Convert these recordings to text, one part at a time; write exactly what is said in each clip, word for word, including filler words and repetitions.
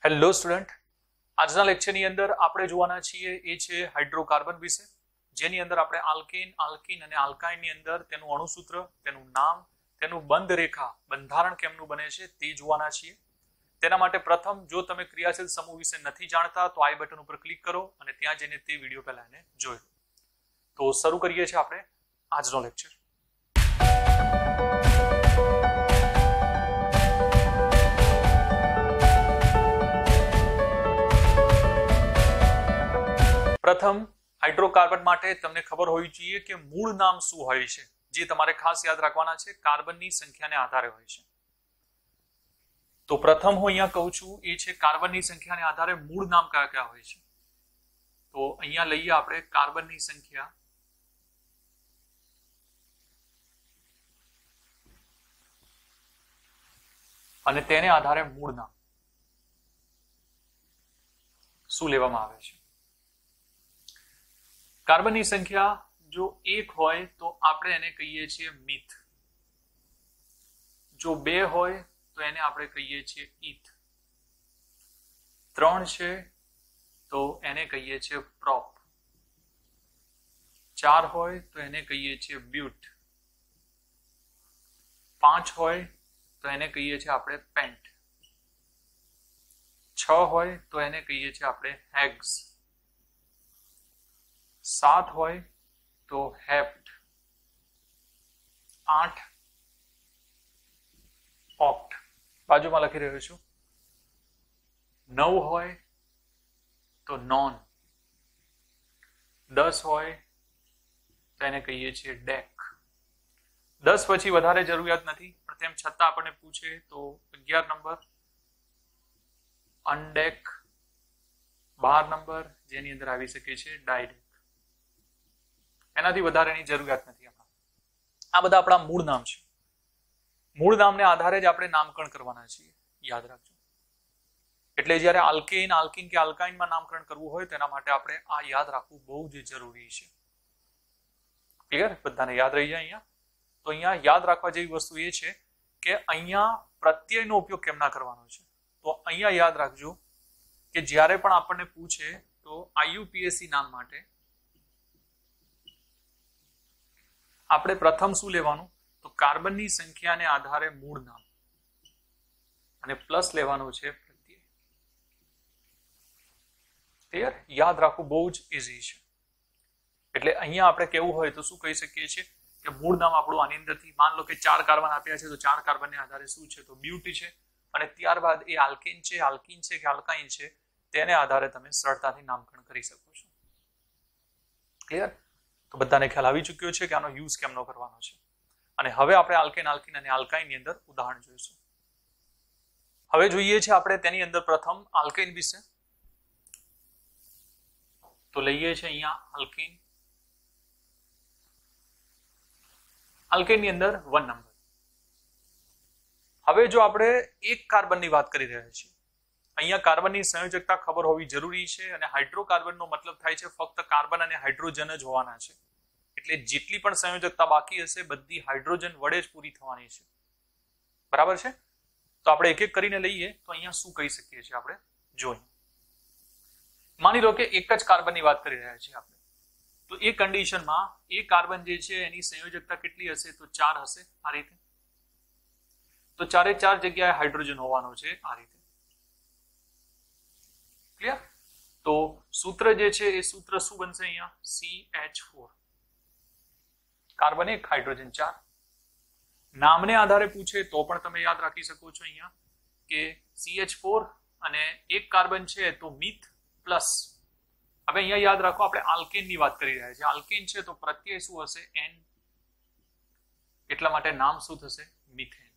Hello student, આજના લેક્ચરની અંદર આપણે જોવાના છીએ એ છે હાઇડ્રોકાર્બન વિશે, જેની અંદર આપણે આલ્કેન, આલ્કીન અને આલ્કાઇનની અંદર તેનું અણુસૂત્ર, તેનું નામ, તેનું બંધ રેખા, બંધારણ કેમનું બને છે તે જોવાના છીએ. તેના માટે પ્રથમ, જો તમે ક્રિયાશીલ સમૂહ વિશે નથી જાણતા તો આઈ બટન ઉપર ક્લિક કરો અને ત્યાં જઈને તે વિડીયો પહેલા એને જોઈ લો. તો શરૂ કરીએ છીએ આપણે આજનો લેક્ચર. પ્રથમ, હાઇડ્રોકાર્બન માટે તમને ખબર હોવી જોઈએ કે મૂળ નામ શું હોય છે, જે તમારે ખાસ યાદ રાખવાના છે. કાર્બનની સંખ્યાને આધારે હોય છે. તો પ્રથમ હું અહીંયા કહું છું એ છે કાર્બનની સંખ્યાને આધારે મૂળ નામ કયા કયા હોય છે. તો અહીંયા લઈએ આપણે કાર્બનની સંખ્યા. અને તેને આધારે મૂળ નામ શું લેવામાં આવે છે. કાર્બનની સંખ્યા જો એક હોય તો આપણે એને કહીએ છીએ મિથ. જો બે હોય તો એને આપણે કહીએ છીએ ઇથ. ત્રણ છે તો એને કહીએ છીએ પ્રોપ. ચાર હોય તો એને કહીએ છીએ બ્યુટ. પાંચ હોય તો એને કહીએ છીએ આપણે પેન્ટ. છ હોય તો એને કહીએ છીએ આપણે હેગ્સ. સાત હોય તો હેપ્ટ. આઠ ઓક્ટ, બાજુમાં લખી રહ્યો છું. નવ હોય તો નોન. દસ હોય તો એને કહીએ છીએ ડેક. દસ પછી વધારે જરૂરિયાત નથી, પણ તેમ છતાં આપણને પૂછે તો અગિયાર નંબર અનડેક. બાર નંબર જેની અંદર આવી શકે છે ડાયડેક. એનાથી વધારેની જરૂરિયાત નથી. આ બધા આપણા મૂળ નામ છે. મૂળ નામને આધારે જ આપણે નામકરણ કરવાના છીએ, યાદ રાખજો. એટલે જ્યારે આલ્કેન, આલ્કીન કે આલ્કાઇનમાં નામકરણ કરવું હોય તેના માટે આપણે આ યાદ રાખવું બહુ જ જરૂરી છે. ક્લિયર? બધાને યાદ રહી જાય અહીંયા. તો અહીંયા યાદ રાખવા જેવી વસ્તુ એ છે કે અહીંયા પ્રત્યયનો ઉપયોગ કેમ ના કરવાનો છે. તો અહીંયા યાદ રાખજો કે જ્યારે પણ આપણને પૂછે તો આઈયુપીએસસી નામ માટે આપણે પ્રથમ શું લેવાનું, તો કાર્બનની સંખ્યાને આધારે મૂળ નામ અને પ્લસ લેવાનું છે પ્રત્યય. ક્લિયર? યાદ રાખવું બહુ જ ઇઝી છે. એટલે અહીંયા આપણે કેવું હોય તો શું કહી શકીએ છીએ કે મૂળ નામ આપણું આની અંદરથી, માન લો કે ચાર કાર્બન આપ્યા છે તો ચાર કાર્બનને આધારે શું છે તો બ્યુટ છે, અને ત્યારબાદ એ આલ્કેન છે, આલ્કીન છે કે આલ્કાઇન છે તેને આધારે તમે સરળતાથી નામકરણ કરી શકો છો. ક્લિયર? તો બધાને ખ્યાલ આવી ચૂક્યો છે કે આનો યુઝ કેમનો કરવાનો છે. અને હવે આપણે આલ્કેન, આલ્કીન અને આલ્કાઇનની અંદર ઉદાહરણ જોઈશું. હવે જોઈએ છે આપણે તેની અંદર પ્રથમ આલ્કેન વિશે. તો લઈએ છે અહીંયા આલ્કેન. આલ્કેનની અંદર વન નંબર. હવે જો આપણે એક કાર્બનની વાત કરી રહ્યા છીએ, અહીંયા કાર્બનની સંયોજકતા ખબર હોવી જરૂરી છે. અને હાઇડ્રોકાર્બનનો મતલબ થાય છે ફક્ત કાર્બન અને હાઇડ્રોજન જ હોવાના છે. એટલે જેટલી પણ સંયોજકતા બાકી હશે બધી હાઇડ્રોજન વડે જ પૂરી થવાની છે. બરાબર છે? તો આપણે એક એક કરીને લઈએ તો અહીંયા શું કહી શકીએ છીએ આપણે જોઈએ. માની લો કે એક જ કાર્બનની વાત કરી રહ્યા છીએ આપણે, તો એ કન્ડિશનમાં એ કાર્બન જે છે એની સંયોજકતા કેટલી હશે તો ચાર હશે. આ રીતે. તો ચારે ચાર જગ્યાએ હાઇડ્રોજન હોવાનો છે આ રીતે. ક્લિયર? તો સૂત્ર જે છે એ સૂત્ર શું બનશે અહીંયા? C H four. કાર્બન એક, હાઇડ્રોજન ચાર. નામને આધારે પૂછે તો પણ તમે યાદ રાખી શકો છો અહીંયા કે સી એચ ફોર અને એક કાર્બન છે તો મિથ પ્લસ. હવે અહીંયા યાદ રાખો આપણે આલ્કેનની વાત કરી રહ્યા છીએ. આલ્કેન છે તો પ્રત્યય શું હશે? એન. એટલા માટે નામ શું થશે? મિથેન.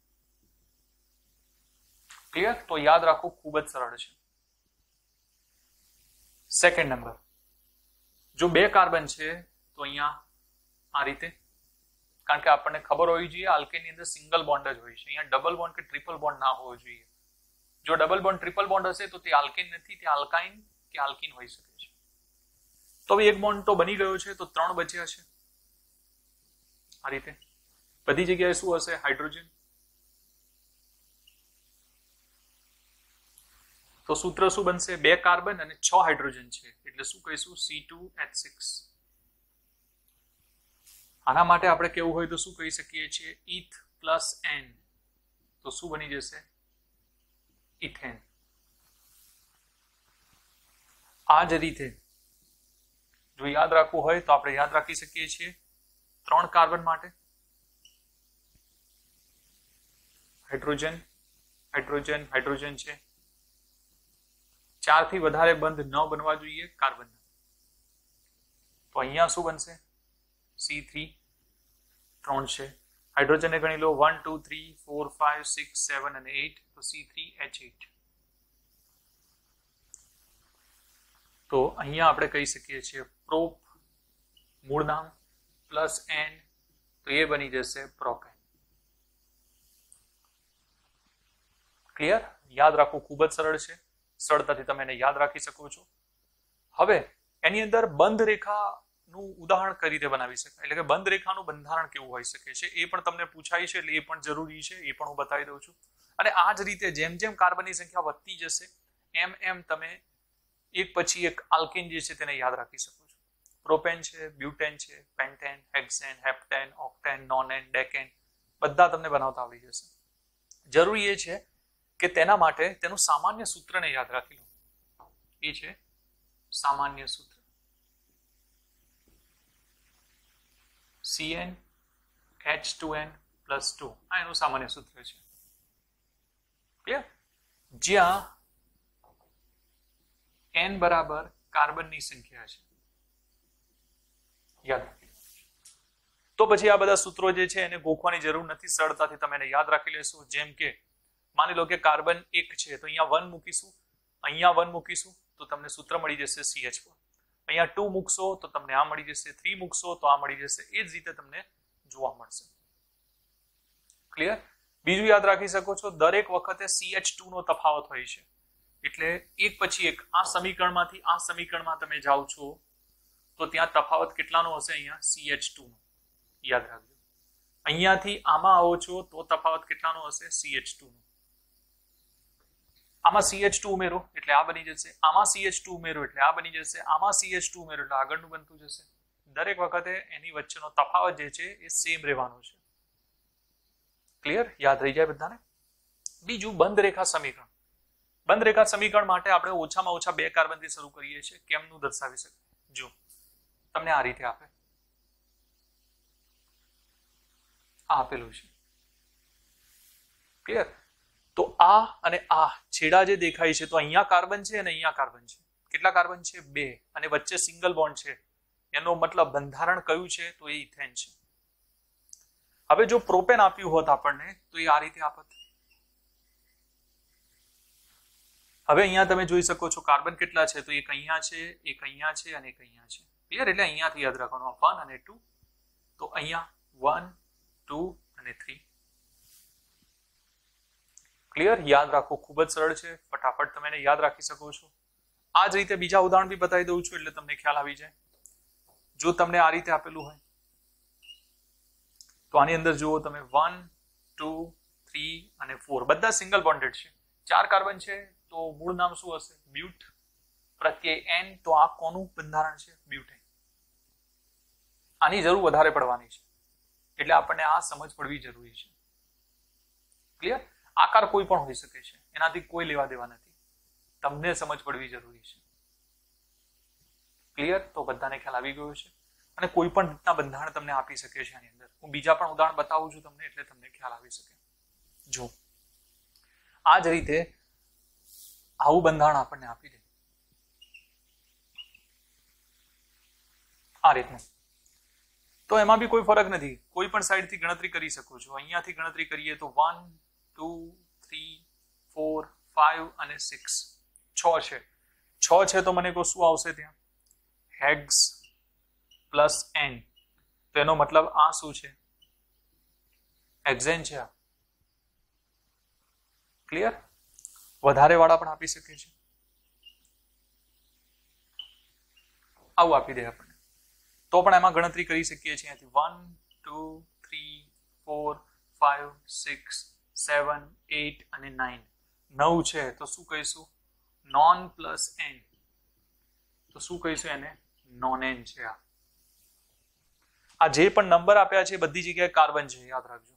ક્લિયર? તો યાદ રાખવું ખૂબ જ સરળ છે. સેકન્ડ નંબર, જો બે કાર્બન છે તો અહીંયા આ રીતે, કારણ કે આપણને ખબર હોવી જોઈએ આલ્કેનની અંદર સિંગલ બોન્ડ જ હોય છે. અહીંયા ડબલ બોન્ડ કે ટ્રિપલ બોન્ડ ના હોવો જોઈએ. જો ડબલ બોન્ડ, ટ્રિપલ બોન્ડ હશે તો તે આલ્કેન નથી, તે આલ્કાઇન કે આલ્કીન હોઈ શકે છે. તો હવે એક બોન્ડ તો બની ગયો છે તો ત્રણ બચ્યા છે આ રીતે. બધી જગ્યાએ શું હશે? હાઇડ્રોજન. તો સૂત્ર શું બનશે? બે કાર્બન અને છ હાઇડ્રોજન છે એટલે શું કહીશું? C two H six. આના માટે આપણે કેવું હોય તો શું કહી શકીએ છીએ? Eth plus ane. તો શું બની જશે? ઇથેન. આ જ રીતે જો યાદ રાખવું હોય તો આપણે યાદ રાખી શકીએ છીએ ત્રણ કાર્બન માટે હાઇડ્રોજન હાઇડ્રોજન હાઇડ્રોજન છે. ચાર થી વધારે બંધ ન બનવા જોઈએ કાર્બન. તો અહીંયા શું બનશે? C three. ત્રણ છે. હાઇડ્રોજનને ગણી લો one two three four five six seven અને એટ. તો સી થ્રી એચ એટ. તો અહીંયા આપણે કહી શકીએ છીએ પ્રોપ મૂળ નામ પ્લસ એન. તો એ બની જશે પ્રોપેન. ક્લિયર? યાદ રાખવું ખૂબ જ સરળ છે. સરળતાથી તમે એને યાદ રાખી શકો છો. હવે એની અંદર બંધ રેખાનું ઉદાહરણ કઈ રીતે બનાવી શકાય, એટલે કે બંધ રેખાનું બંધારણ કેવું હોઈ શકે છે એ પણ તમને પૂછાય છે, એટલે એ પણ જરૂરી છે, એ પણ હું બતાવી દઉં છું. અને આ જ રીતે જેમ જેમ કાર્બનની સંખ્યા વધતી જશે એમ એમ તમે એક પછી એક આલ્કેન જે છે તેને યાદ રાખી શકો છો. પ્રોપેન છે, બ્યુટેન છે, pentane, hexane, heptane, octane, nonane, decane બધા તમને બનાવતા આવડી જશે. જરૂરી એ છે કે તેના માટે તેનું સામાન્ય સૂત્રને યાદ રાખી લો. એ છે સામાન્ય સૂત્ર C N H two N plus two. આ એનું સામાન્ય સૂત્ર છે. ક્લિયર? જ્યાં એન બરાબર કાર્બનની સંખ્યા છે. યાદ રાખી. તો પછી આ બધા સૂત્રો જે છે એને ગોખવાની જરૂર નથી, સરળતાથી તમે એને યાદ રાખી લેશો. જેમ કે માની લો કે કાર્બન એક છે તો અહીંયા વન મૂકીશું, અહીંયા વન મૂકીશું તો તમને સૂત્ર મળી જશે સી એચ ફોર. અહીંયા ટુ મૂકશો તો તમને આ મળી જશે, થ્રી મૂકશો તો આ મળી જશે. એ જ રીતે તમને જોવા મળશે. ક્લિયર? બીજું યાદ રાખી શકો છો, દરેક વખતે સી એચ ટુ નો તફાવત હોય છે. એટલે એક પછી એક આ સમીકરણમાંથી આ સમીકરણમાં તમે જાઓ છો તો ત્યાં તફાવત કેટલાનો હશે? અહીંયા સી એચ ટુ નો. યાદ રાખજો. અહીંયાથી આમાં આવો છો તો તફાવત કેટલાનો હશે? સી એચ ટુ નો. આમાં સી એચ ટુ ઉમેરો એટલે આ બની જશે, આમાં સી એચ ટુ ઉમેરો એટલે આ બની જશે, આમાં સી એચ ટુ ઉમેરો એટલે આગળનું બનતું જશે. દરેક વખતે એની વચ્ચેનો તફાવત જે છે એ સેમ રહેવાનો છે. ક્લિયર? યાદ રહી જાય બધાને? બીજું બંધ રેખા સમીકરણ. બંધ રેખા સમીકરણ માટે આપણે ઓછામાં ઓછા બે કાર્બનથી શરૂ કરીએ છીએ. કેમનું દર્શાવી શકાય? જો તમને આ રીતે આપે, આ આપેલું છે. ક્લિયર? તો આ અને આ છેડા જે દેખાય છે તો અહીંયા કાર્બન છે અને અહીંયા કાર્બન છે. કેટલા કાર્બન છે? બે. અને વચ્ચે સિંગલ બોન્ડ છે. એનો મતલબ બંધારણ કયું છે? તો એ ઇથેન છે. હવે જો પ્રોપેન આપ્યું હોત આપણને તો એ આ રીતે આપત. હવે અહીંયા તમે જોઈ શકો છો કાર્બન કેટલા છે? તો એક અહીંયા છે, એક અહીંયા છે અને એક અહીંયા છે. ક્લિયર? એટલે અહીંયાથી યાદ રાખવાનું વન અને ટુ. તો અહીંયા વન ટુ અને થ્રી. ક્લિયર? યાદ રાખવું ખૂબ જ સરળ છે. ફટાફટ તમે એને યાદ રાખી શકો છો. આ જ રીતે બીજા ઉદાહરણ બી બતાવી દઉં છું એટલે તમને ખ્યાલ આવી જાય. જો તમને આ રીતે આપેલું હોય તો આની અંદર જુઓ તમે વન ટુ થ્રી અને ફોર બધા સિંગલ બોન્ડેડ છે. ચાર કાર્બન છે તો મૂળ નામ શું હશે? બ્યુટ. પ્રત્યય એન. તો આ કોનું બંધારણ છે? બ્યુટેન. આની જરૂર વધારે પડવાની છે એટલે આપણને આ સમજ પડવી જરૂરી છે. ક્લિયર? આકાર કોઈ પણ હોઈ શકે છે, એનાથી કોઈ લેવા દેવા નથી. તમને સમજ પડવી જરૂરી છે. ક્લિયર? તો બધાને ખ્યાલ આવી ગયો છે. અને કોઈ પણ રીતના બંધારણ તમને આપી શકે છે આની અંદર. હું બીજા પણ ઉદાહરણ બતાવું છું તમને એટલે તમને ખ્યાલ આવી શકે. જો આ જ રીતે આવું બંધારણ આપણને આપી દે આ રીતનું, તો એમાં બી કોઈ ફરક નથી. કોઈ પણ સાઈડથી ગણતરી કરી શકો છો. અહીંયાથી ગણતરી કરીએ તો one two three four five અને સિક્સ. છ છે. છ છે તો મને કહો શું આવશે ત્યાં? Hex plus ane. તો એનો મતલબ આ શું છે? હેક્ઝેન છે આ. ક્લિયર? વધારે વાળા પણ આપી શકે છે. આવું આપી દે આપણને તો પણ એમાં ગણતરી કરી શકીએ છીએ. અહીંયાથી one two three four five six seven eight અને નાઇન. નવ છે તો શું કહીશું? નોન પ્લસ એન, તો શું કહીશું એને? નોન એન છે. આ આ જે પણ નંબર આપ્યા છે બધી જગ્યાએ કાર્બન છે, યાદ રાખજો.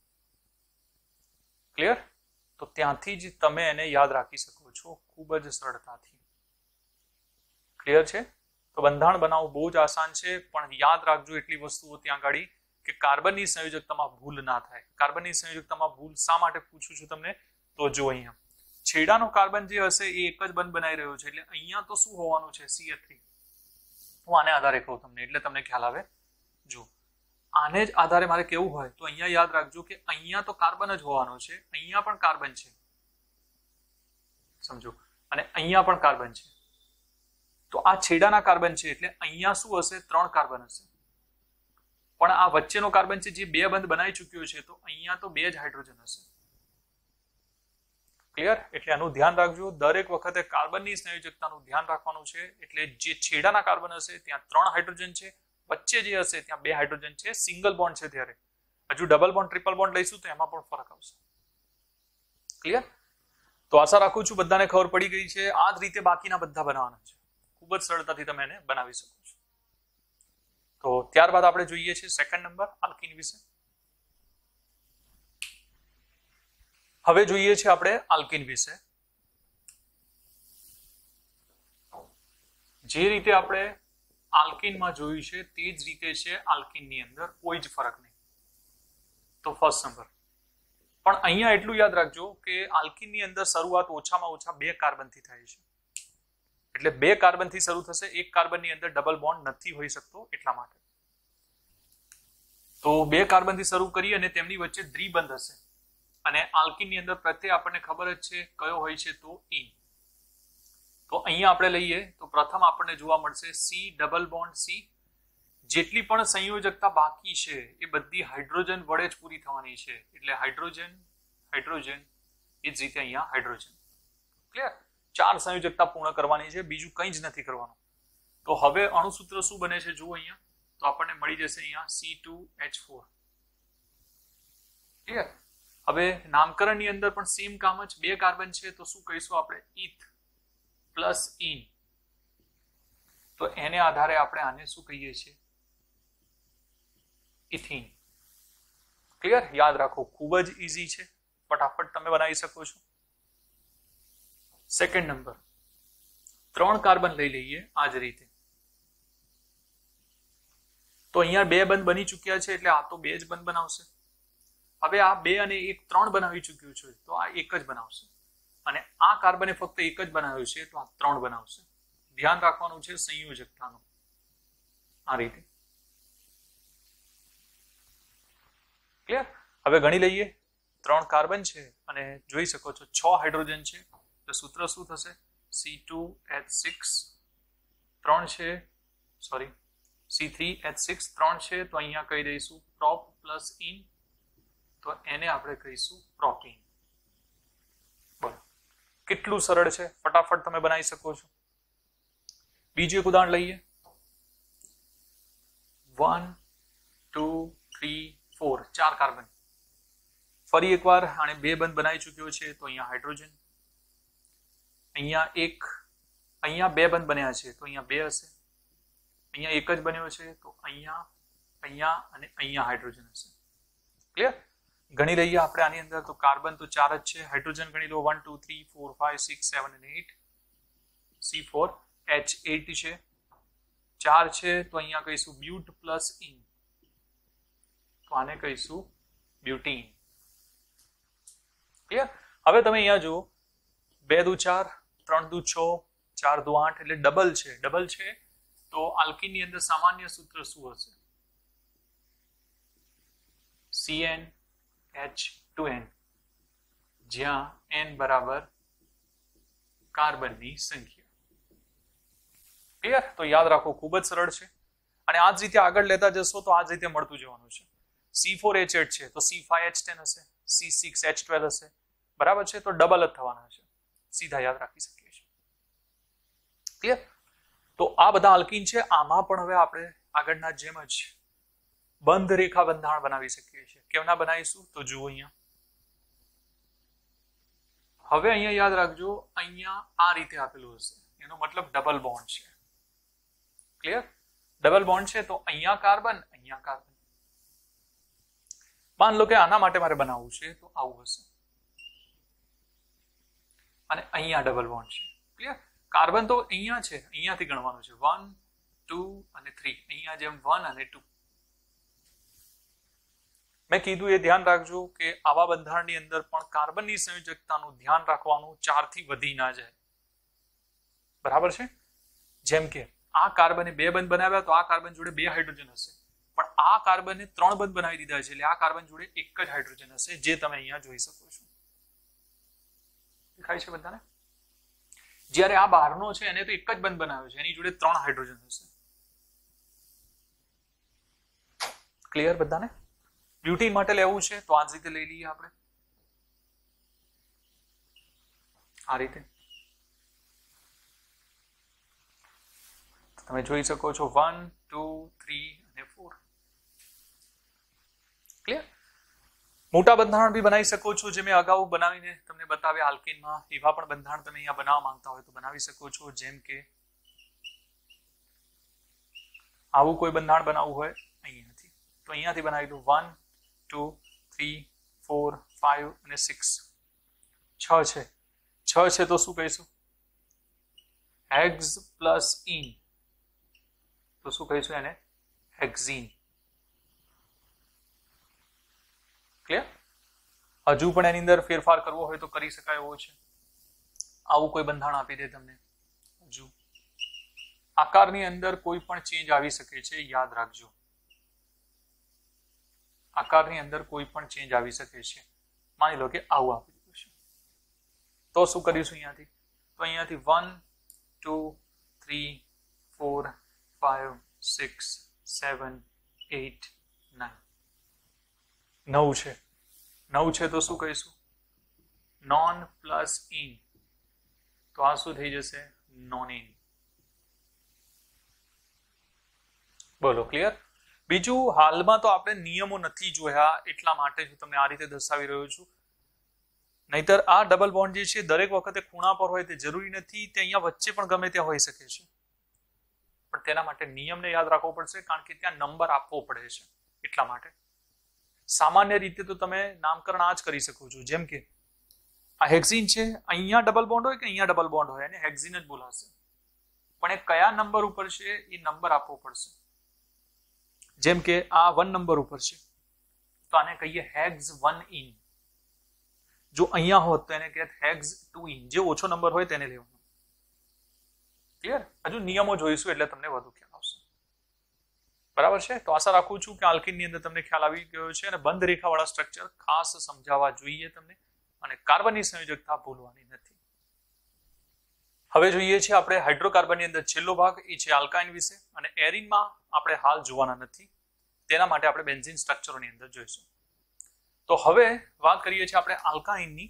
ક્લિયર? તો ત્યાંથી જ તમે એને યાદ રાખી શકો છો ખૂબ જ સરળતાથી. ક્લિયર છે? તો બંધારણ બનાવવું બહુ જ આસાન છે, પણ યાદ રાખજો એટલી વસ્તુઓ ત્યાં ગાડી કે કાર્બનની સંયોજકતામાં ભૂલ ના થાય. કાર્બનની સંયોજકતામાં ભૂલ શા માટે પૂછું છું તમને? તો જો અહીંયા છેડાનો કાર્બન જે હશે એ એક જ બંધ બનાવી રહ્યો છે, એટલે અહીંયા તો શું હોવાનું છે? C H three. હું આને આધારે કહું તમને એટલે તમને ખ્યાલ આવે. જો આને જ આધારે મારે કેવું હોય તો અહીંયા યાદ રાખજો કે અહીંયા તો કાર્બન જ હોવાનો છે, અહીંયા પણ કાર્બન છે, સમજો, અને અહીંયા પણ કાર્બન છે. તો આ છેડાના કાર્બન છે એટલે અહીંયા શું હશે? ત્રણ કાર્બન હશે. પણ આ વચ્ચેનો કાર્બન છે જે બે બંધ બનાવી ચૂક્યો છે, તો અહીંયા તો બે જ હાઇડ્રોજન હશે. ક્લિયર? એટલે આનું ધ્યાન રાખજો. દરેક વખતે કાર્બનની સંયોજકતાનું ધ્યાન રાખવાનું છે. એટલે જે છેડાના કાર્બન હશે ત્યાં ત્રણ હાઇડ્રોજન છે, વચ્ચે જે હશે ત્યાં બે હાઇડ્રોજન છે. સિંગલ બોન્ડ છે ત્યારે. હજુ ડબલ બોન્ડ ટ્રિપલ બોન્ડ લઈશું તો એમાં પણ ફરક આવશે. ક્લિયર? તો આશા રાખું છું બધાને ખબર પડી ગઈ છે. આ જ રીતે બાકીના બધા બનાવવાના છે. ખૂબ જ સરળતાથી તમે એને બનાવી શકો છો. તો ત્યારબાદ આપણે જોઈએ છે સેકન્ડ નંબર આલ્કીન વિશે. હવે જોઈએ છે આપણે આલ્કીન વિશે. જે રીતે આપણે આલ્કીનમાં જોયું છે તે જ રીતે છે આલ્કીનની અંદર, કોઈ જ ફરક નહીં. તો ફર્સ્ટ નંબર. પણ અહીંયા એટલું યાદ રાખજો કે આલ્કીનની અંદર શરૂઆત ઓછામાં ઓછા બે કાર્બનથી થાય છે. એટલે બે કાર્બનથી શરૂ થશે. એક કાર્બનની અંદર ડબલ બોન્ડ નથી હોઈ શકતો એટલા માટે. તો બે કાર્બનથી શરૂ કરી અને તેમની વચ્ચે દ્વિબંધ હશે. અને આલ્કીનની અંદર પ્રત્યે આપણને ખબર જ છે કયો હોય છે? તો ઈન. તો અહીંયા આપણે લઈએ તો પ્રથમ આપણને જોવા મળશે સી ડબલ બોન્ડ સી. જેટલી પણ સંયોજકતા બાકી છે એ બધી હાઇડ્રોજન વડે જ પૂરી થવાની છે. એટલે હાઇડ્રોજન હાઇડ્રોજન એ જ રીતે અહીંયા હાઇડ્રોજન. ક્લિયર? ચાર સંયોજકતા પૂર્ણ કરવાની છે, બીજું કંઈ જ નથી કરવાનું. તો હવે અણુસૂત્ર શું બને છે જુઓ અહીંયા. તો આપણને મળી જશે અહીંયા C two H four. Clear? હવે નામકરણની અંદર પણ સેમ કામ જ. બે કાર્બન છે તો શું કહીશું આપણે? Eth plus ene. તો એને આધારે આપણે આને શું કહીએ છીએ? ઇથીન. ક્લિયર? યાદ રાખો, ખૂબ જ ઈઝી છે, ફટાફટ તમે બનાવી શકો છો. સેકન્ડ નંબર, ત્રણ કાર્બન લઈ લઈએ આ જ રીતે. તો અહીંયા બે બંધ બની ચૂક્યા છે એટલે આ તો બે જ બંધ બનાવશે. હવે આ બે અને એક ત્રણ બનાવી ચૂક્યું છે તો આ એક જ બનાવશે. અને આ કાર્બને ફક્ત એક જ બનાવ્યું છે તો આ ત્રણ બનાવશે. ધ્યાન રાખવાનું છે સંયોજકતાનું. આ રીતે. ક્લિયર? હવે ગણી લઈએ. ત્રણ કાર્બન છે અને જોઈ શકો છો છ હાઇડ્રોજન છે. તો સૂત્ર શું થશે? C two H six. ત્રણ છે, sorry C three H six. ત્રણ છે તો અહીંયા કહી દઈશું પ્રોપ પ્લસ ઇન. તો એને આપણે કહીશું પ્રોપીન. બોલો કેટલું સરળ છે, ફટાફટ તમે બનાવી શકો છો. બીજું એક ઉદાહરણ લઈએ. One two three four. ચાર કાર્બન. ફરી એકવાર આને બે બંધ બનાવી ચૂક્યો છે તો અહીંયા હાઇડ્રોજન. અહીંયા એક, અહીંયા બે બંધ બન્યા છે તો અહીંયા બે હશે. અહીંયા એક જ બન્યો છે તો અહીંયા, અહીંયા અને અહીંયા હાઇડ્રોજન હશે. ક્લિયર? ગણી લઈએ આપણે આની અંદર. તો કાર્બન તો ચાર જ છે. હાઇડ્રોજન ગણી લો one two three four five six seven અને eight. C four H eight છે. ચાર છે તો અહીંયા કહીશું બ્યુટ પ્લસ ઇન. તો આને કહીશું બ્યુટીન. ક્લિયર? હવે તમે અહીંયા જુઓ, બે દુ ચાર, ત્રણ દુ છ, ચાર દુ આઠ, એટલે ડબલ છે. ડબલ છે તો આલ્કીનની અંદર સામાન્ય સૂત્ર શું હશે? C N H two N, જ્યાં n બરાબર કાર્બનની સંખ્યા. ક્લિયર? તો યાદ રાખો, ખૂબ જ સરળ છે. અને આ જ રીતે આગળ લેતા જશો તો આ જ રીતે મળતું જવાનું છે. સી ફોર એચ એટ છે તો સી ફાઈવ એચ ટેન હશે. સી સિક્સ એચ ટ્વેલ્વ હશે. બરાબર છે? તો ડબલ જ થવાના છે. સીધા યાદ રાખી શકીએ છીએ. ક્લિયર? તો આ બધા આલ્કીન છે. આમાં પણ હવે આપણે આગળના જેમ જ બંધ રેખા બંધારણ બનાવી શકીએ છીએ. કેમના બનાવીશું? તો જુઓ અહીંયા. હવે અહીંયા યાદ રાખજો, અહીંયા આ રીતે આપેલું હશે, એનો મતલબ ડબલ બોન્ડ છે. ક્લિયર? ડબલ બોન્ડ છે તો અહીંયા કાર્બન, અહીંયા કાર્બન. માન લો કે આના માટે મારે બનાવવું છે તો આવું હશે, અને અહીંયા ડબલ બોન્ડ છે. ક્લિયર? કાર્બન તો અહીંયા છે, અહીંયાથી ગણવાનું છે. વન, ટુ અને થ્રી. અહીંયા જેમ વન અને ટુ. મેં કીધું એ ધ્યાન રાખજો કે આવા બંધારણની અંદર પણ કાર્બનની સંયોજકતાનું ધ્યાન રાખવાનું, ચાર થી વધી ના જાય. બરાબર છે? જેમ કે આ કાર્બને બે બંધ બનાવ્યા તો આ કાર્બન જોડે બે હાઇડ્રોજન હશે, પણ આ કાર્બને ત્રણ બંધ બનાવી દીધા છે એટલે આ કાર્બન જોડે એક જ હાઇડ્રોજન હશે, જે તમે અહીંયા જોઈ શકો છો. દેખાય છે બધાને? જ્યારે આ બહારનો છે એને તો એક જ બંધ બનાવ્યો છે, એની જોડે ત્રણ હાઇડ્રોજન હશે. ક્લિયર બધાને? બ્યુટીન માટે લેવું છે તો આ જ રીતે લઈ લઈએ આપણે, આ રીતે. તમે જોઈ શકો છો વન, ટુ, થ્રી અને ફોર. ક્લિયર? મોટા બંધારણ બી બનાવી શકો છો, જે મેં અગાઉ બનાવીને તમને બતાવ્યા આલ્કેનમાં. એવા પણ બંધારણ તમે અહીંયા બનાવવા માંગતા હોય તો બનાવી શકો છો. જેમ કે આવું કોઈ બંધારણ બનાવવું હોય અહીંયાથી તો અહીંયાથી બનાવી દો. One, two, three, four, five અને સિક્સ. છ છે. છ છે તો શું કહીશું? હેક્સ પ્લસ ઇન, તો શું કહીશું એને? હેક્ઝીન. ક્લિયર? હજુ પણ એની અંદર ફેરફાર કરવો હોય તો કરી શકાય એવો છે. આવું કોઈ બંધારણ આપી દે તમને. હજુ આકારની અંદર કોઈ પણ ચેન્જ આવી શકે છે, યાદ રાખજો. આકારની અંદર કોઈ પણ ચેન્જ આવી શકે છે. માની લો કે આવું આપી દીધું છે તો શું કરીશું અહીંયાથી? તો અહીંયાથી one, two, three, four, five, six, seven, eight, nine. નવ છે. નવ છે તો શું કહીશું? નોન પ્લસ ઇન, તો આ શું થઈ જશે? Nonene. બોલો ક્લિયર? બીજું, હાલમાં તો આપણે નિયમો નથી જોયા એટલા માટે હું તમને આ રીતે દર્શાવી રહ્યો છું. નહીતર આ ડબલ બોન્ડ જે છે દરેક વખતે ખૂણા પર હોય તે જરૂરી નથી, તે અહીંયા વચ્ચે પણ ગમે ત્યાં હોઈ શકે છે. પણ તેના માટે નિયમને યાદ રાખવો પડશે, કારણ કે ત્યાં નંબર આપવો પડે છે એટલા માટે. સામાન્ય રીતે તો તમે નામકરણ આ જ કરી શકો છો. જેમ કે આ હેક્ઝીન છે, અહીંયા ડબલ બોન્ડ હોય કે અહીંયા ડબલ બોન્ડ હોય એને હેક્ઝીન જ બોલાશે, પણ એ કયા નંબર ઉપર છે એ નંબર આપવો પડશે. જેમ કે આ વન નંબર ઉપર છે તો આને કહીએ હેક્સ વન ઇન. જો અહીંયા હોત તો એને કહેત હેક્સ ટુ ઇન. જે ઓછો નંબર હોય તેને લેવાનો. ક્લિયર? હજુ નિયમો જોઈશું એટલે તમને વધુ ખ્યાલ આવશે. બરાબર છે? તો આશા રાખું છું કે આલ્કીનની અંદર તમને ખ્યાલ આવી ગયો છે અને બંધ રેખાવાળા સ્ટ્રક્ચર ખાસ સમજાવવા જોઈએ તમને, અને કાર્બનની સંયોજકતા ભૂલવાની નથી. હવે જોઈએ છે આપણે હાઇડ્રોકાર્બનની અંદર છેલ્લો ભાગ, એ છે આલ્કાઇન વિશે, અને એરિનમાં આપણે હાલ જોવાના નથી. તેના માટે આપણે બેન્ઝીન સ્ટ્રક્ચરોની અંદર જોઈશું. તો હવે વાત કરીએ છીએ આપણે આલ્કાઇનની.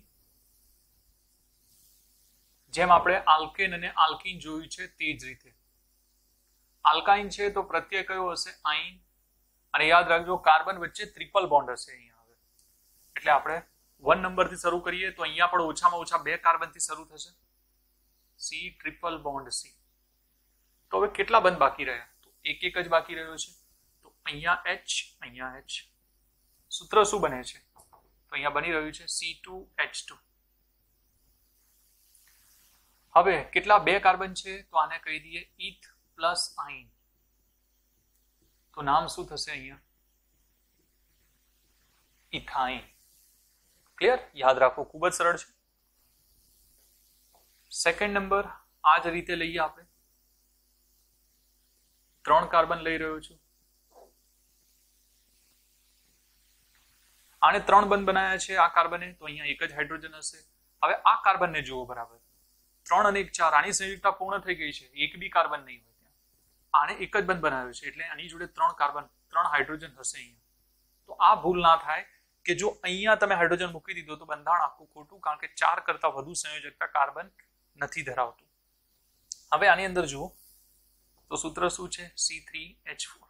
જેમ આપણે આલ્કેન અને આલ્કીન જોયું છે તે જ રીતે આલ્કાઇન છે તો પ્રત્યય કયો હશે? આઇન. અને યાદ રાખજો કાર્બન વચ્ચે ટ્રિપલ બોન્ડ હશે અહીંયા. હવે એટલે આપણે વન નંબરથી શરૂ કરીએ તો અહીંયા પણ ઓછામાં ઓછા બે કાર્બનથી શરૂ થશે. C triple bond C. તો હવે કેટલા બંધ બાકી રહ્યા? તો એક એક જ બાકી રહ્યો છે. તો અહીંયા એચ, અહીંયા એચ. સૂત્ર શું બને છે? તો અહીંયા બની રહ્યું છે સી ટુ એચ ટુ. હવે કેટલા બે કાર્બન છે? તો આને કહી દઈએ ઇથ પ્લસ આઇન. તો નામ શું થશે અહીંયા? ઇથાઇન. ક્લિયર? યાદ રાખો, ખૂબ જ સરળ છે. સેકન્ડ નંબર આ જ રીતે લઈએ આપણે. ત્રણ કાર્બન લઈ રહ્યો છું, આને ત્રણ બંધ બનાવ્યા છે આ કાર્બને, તો અહીંયા એક જ હાઇડ્રોજન હશે. હવે આ કાર્બનને જુઓ બરાબર, ત્રણ અને એક ચાર, આની સંયુક્તતા પૂર્ણ થઈ ગઈ છે, એક બી કાર્બન નહીં હોય ત્યાં. આને એક જ બંધ બનાવ્યો છે એટલે આની જોડે ત્રણ કાર્બન, ત્રણ હાઇડ્રોજન હશે અહીંયા. તો આ ભૂલ ના થાય કે જો અહીંયા તમે હાઇડ્રોજન મૂકી દીધો તો બંધારણ આખું ખોટું, કારણ કે ચાર કરતા વધુ સંયોજકતા કાર્બન નથી ધરાવતું. હવે આની અંદર જુઓ તો સૂત્ર શું છે? C three H four.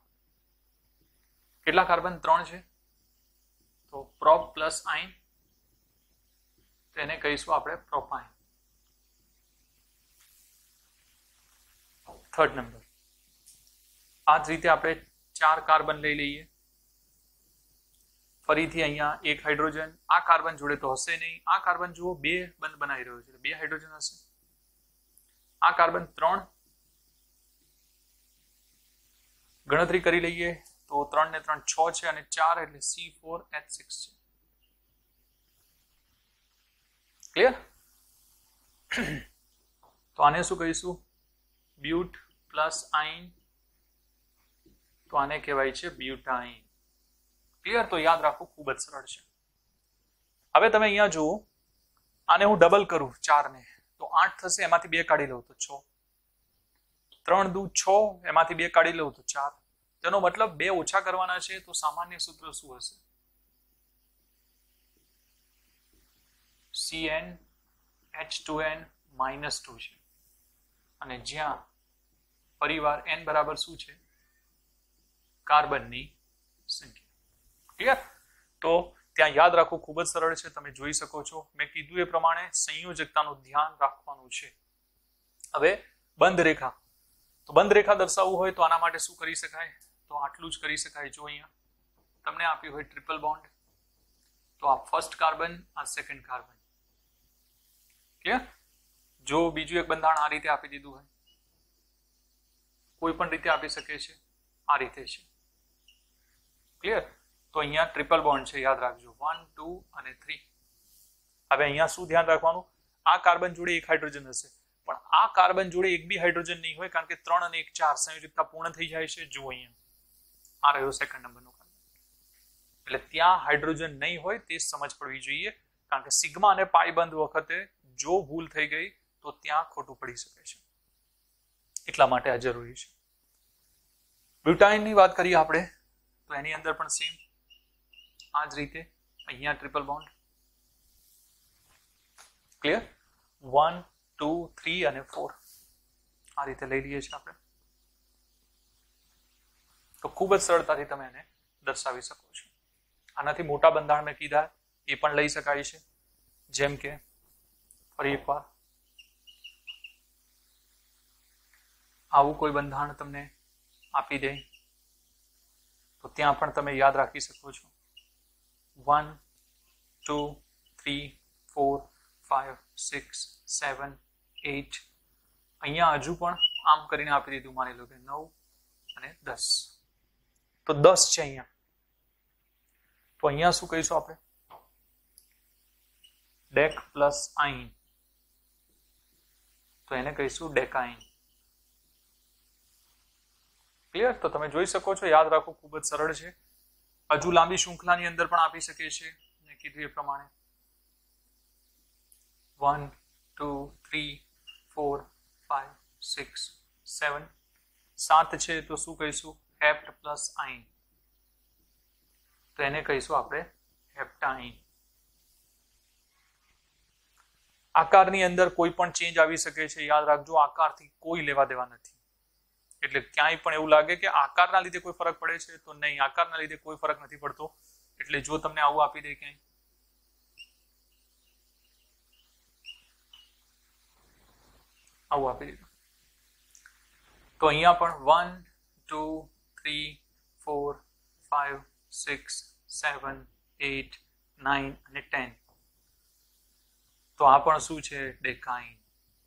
કેટલા કાર્બન? ત્રણ છે. તો પ્રોપ પ્લસ આઇન, તો એને કહીશું આપણે પ્રોપાઇન. Third number. આ જ રીતે આપણે ચાર કાર્બન લઈ લઈએ. ફરીથી અહીંયા એક હાઇડ્રોજન આ કાર્બન જોડે તો હશે નહીં. આ કાર્બન જુઓ બે બંધ બનાવી રહ્યો છે, બે હાઇડ્રોજન હશે. આ કાર્બન ત્રણ, ગણતરી કરી લઈએ તો ત્રણ ને ત્રણ છ છે અને ચાર એટલે સી ફોર એચ સિક્સ છે. ક્લિયર? તો આને શું કહીશું? બ્યુટ પ્લસ આઇન, તો આને કહેવાય છે બ્યુટાઇન. ક્લિયર? તો યાદ રાખવું ખૂબ જ સરળ છે. હવે તમે અહીંયા જુઓ, આને હું ડબલ કરું ચાર ને તો આઠ થશે, એમાંથી બે કાઢી લઉં તો છ. ત્રણ દુ છ, એમાંથી બે કાઢી લઉં તો ચાર. તેનો મતલબ બે ઓછા કરવાના છે, તો સામાન્ય સૂત્ર શું હશે? C N H two N minus two છે અને જ્યાં પરિવાર એન બરાબર શું છે? કાર્બનની સંખ્યા. ક્લિયર? તો ત્યાં યાદ રાખવું ખૂબ જ સરળ છે. તમે જોઈ શકો છો, મેં કીધું એ પ્રમાણે સંયોજકતાનું ધ્યાન રાખવાનું છે. હવે બંધ રેખા, તો બંધ રેખા દર્શાવવું હોય તો આના માટે શું કરી શકાય? તો આટલું જ કરી શકાય. જો અહીંયા તમને આપ્યું હોય ટ્રિપલ બોન્ડ, તો આ ફર્સ્ટ કાર્બન, આ સેકન્ડ કાર્બન. ક્લિયર? જો બીજું એક બંધારણ આ રીતે આપી દીધું હોય, કોઈ પણ રીતે આપી શકે છે, આ રીતે છે. ક્લિયર? તો અહીંયા ટ્રિપલ બોન્ડ છે, યાદ રાખજો, વન ટુ અને થ્રી. હવે અહીંયા શું ધ્યાન રાખવાનું? આ કાર્બન જોડે એક હાઇડ્રોજન હશે, પણ આ કાર્બન જોડે એક બી હાઇડ્રોજન નહીં હોય, કારણ કે ત્રણ અને એક ચાર સંયોજકતા પૂર્ણ થઈ જાય છે. જો અહીંયા આ રહ્યો સેકન્ડ નંબરનો કાર્બન, એટલે ત્યાં હાઇડ્રોજન નહીં હોય તે સમજ પડવી જોઈએ, કારણ કે સિગ્મા અને પાઈ બંધ વખતે જો ભૂલ થઈ ગઈ તો ત્યાં ખોટું પડી શકે છે. એટલા માટે આ જરૂરી છે. બ્યુટાઇનની વાત કરીએ આપણે તો એની અંદર પણ સેમ આ જ રીતે અહીંયા triple bond. Clear? One two three અને ફોર આ રીતે લઈ લઈએ છીએ આપણે. તો ખૂબ જ સરળતાથી તમે એને દર્શાવી શકો છો. આનાથી મોટા બંધારણ મેં કીધા એ પણ લઈ શકાય છે, જેમ કે ફરી એકવાર આવું કોઈ બંધારણ તમને આપી દે તો ત્યાં પણ તમે યાદ રાખી શકો છો. One two three four five six seven eight. અહીંયા હજુ પણ આમ કરીને આપી દીધું, માની લો કે નવ અને દસ, તો દસ છે અહીંયા. તો અહીંયા શું કહીશું આપણે? ડેક પ્લસ આઇન, તો એને કહીશું ડેકાઇન. ક્લિયર? તો તમે જોઈ શકો છો, યાદ રાખવું ખૂબ જ સરળ છે. હજુ લાંબી શૃંખલાની અંદર પણ આપી શકે છે, મેં કીધું એ પ્રમાણે. One two three four five six seven. સાત છે તો શું કહીશું? હેપ્ટ પ્લસ આઇન, તો એને કહીશું આપણે હેપ્ટાઇન. આકારની અંદર કોઈ પણ ચેન્જ આવી શકે છે, યાદ રાખજો. આકારથી કોઈ લેવા દેવા નથી. એટલે ક્યાંય પણ એવું લાગે કે આકારના લીધે કોઈ ફરક પડે છે, તો નહીં, આકારના લીધે કોઈ ફરક નથી પડતો. એટલે જો તમને આવું આપી દે ક્યાંય, આવું આપી દીધું, તો અહીંયા પણ one two three four five six seven eight nine અને ટેન, તો આ પણ શું છે? ડેકાઇન.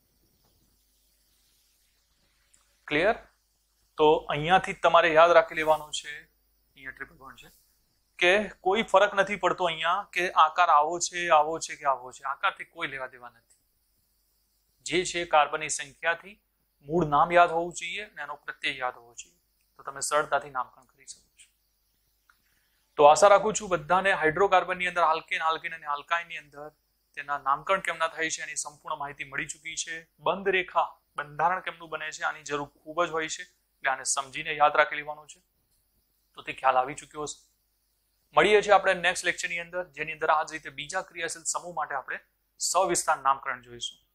ક્લિયર? તો અહીંયાથી તમારે યાદ રાખી લેવાનું છે, અહીંયા ટ્રિપલ બોન્ડ છે, કે કોઈ ફરક નથી પડતો અહીંયા કે આકાર આવો છે આવો છે કે આવો છે. આકારથી કોઈ લેવા દેવા નથી. જે છે કાર્બનની સંખ્યાથી મૂળ નામ યાદ હોવું જોઈએ અને એનો પ્રત્યય યાદ હોવો જોઈએ, તો તમે સરળતાથી નામકરણ કરી શકો છો. તો આશા રાખું છું બધાને હાઇડ્રોકાર્બનની અંદર આલ્કેન, આલ્કેન અને આલ્કાઇનની અંદર તેના નામકરણ કેમના થાય છે એની સંપૂર્ણ માહિતી મળી ચૂકી છે. બંધ રેખા બંધારણ કેમનું બને છે આની જરૂર ખૂબ જ હોય છે, એટલે આને સમજીને યાદ રાખી લેવાનું છે, તો તે ખ્યાલ આવી ચૂક્યો હશે. મળીએ છીએ આપણે નેક્સ્ટ લેક્ચરની અંદર, જેની અંદર આ જ રીતે બીજા ક્રિયાશીલ સમૂહ માટે આપણે સવિસ્તાર નામકરણ જોઈશું.